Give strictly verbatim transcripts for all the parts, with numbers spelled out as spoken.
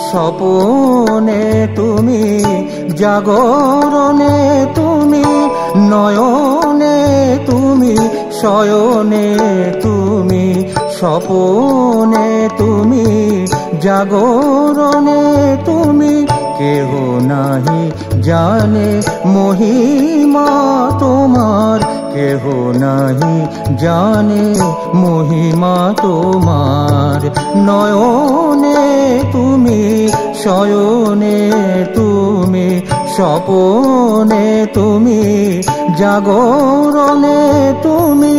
স্বপনে তুমি, জাগরণে তুমি, নয়নে তুমি, শয়নে তুমি, স্বপনে তুমি, জাগরণে তুমি, কেহ নাহি জানে মহিমা তোমার, কেহ নাহি জানে মহিমা তোমার। নয়নে তুমি, শয়নে তুমি, স্বপনে তুমি, জাগরণে তুমি।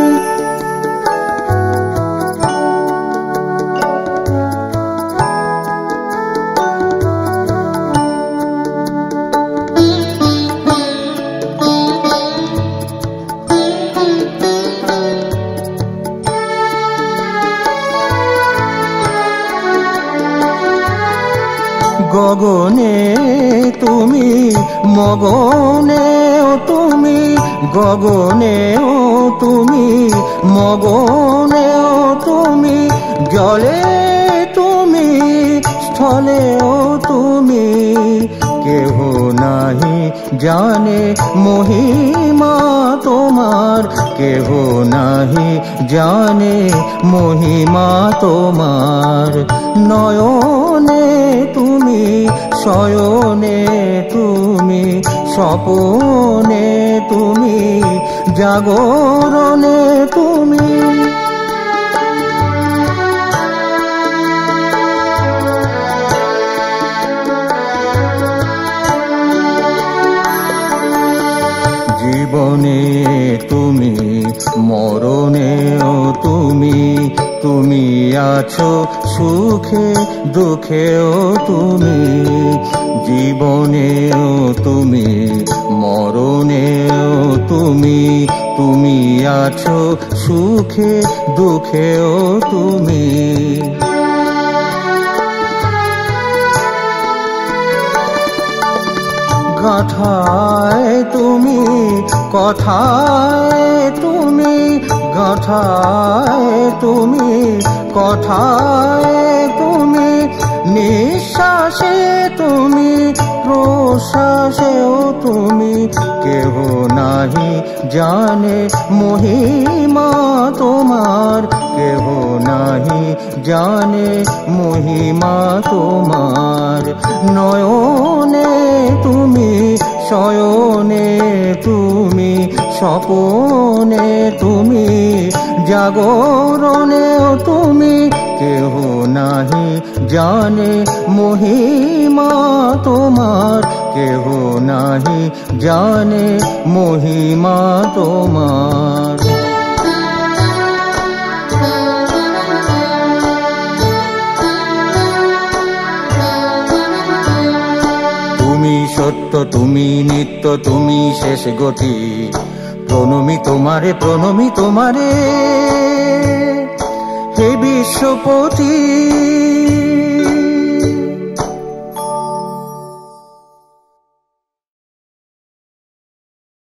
গগনে তুমি, মগনেও তুমি, গগনেও তুমি, মগনেও তুমি, জলে তুমি, স্থলেও তুমি, কেহ নাহি জানে মহিমা তোমার, কেহ নাহি জানে মহিমা তোমার। নয়নে তুমি, শয়নে তুমি, স্বপনে তুমি, জাগরণে তুমি। জীবনে তুমি, মরণেও তুমি, তুমি আছো সুখে দুঃখেও তুমি। জীবনেও তুমি, মরণেও তুমি, তুমি আছো সুখে দুঃখেও তুমি। গাঁথায় তুমি, কথায় তুমি, গাঁথায় তুমি, কথায় তুমি, নিঃশ্বাসে তুমি, প্রশ্বাসেও তুমি, কেহ নাহি জানে মহিমা তোমার, কেহ নাহি জানে মহিমা তোমার। নয়নে তুমি, শয়নে তুমি, স্বপনে তুমি, জাগরণেও তুমি, কেহ নাহি জানে মহিমা তোমার, কেহ নাহি জানে মহিমা তোমার। তুমি সত্য, তুমি নিত্য, তুমি শেষ গতি, প্রণমি তোমারে, প্রণমি তোমারে হে বিশ্বপতি।